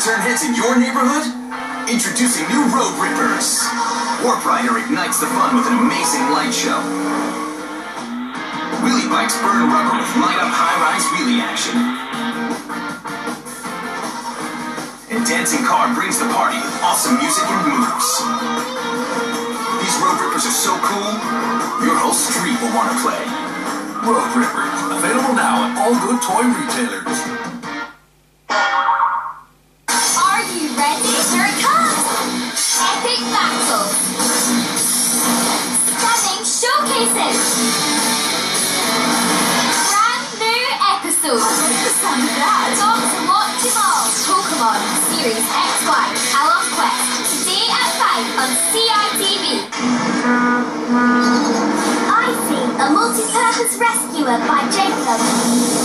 turn heads in your neighborhood? Introducing new Road Rippers. Warp Rider ignites the fun with an amazing light show. Wheelie bikes burn rubber with light-up high-rise wheelie action. And Dancing Car brings the party with awesome music and moves. These Road Rippers are so cool, your whole street will want to play. Road Rippers, available now at all good toy retailers. Are you ready? Here it comes! Epic battle! Stunning showcases! Brand new episode! I like the sound of that! Got to watch them all! Pokemon Series XY Alon Quest, today at 5 on CITV. I see a multi-purpose rescuer by Jacob.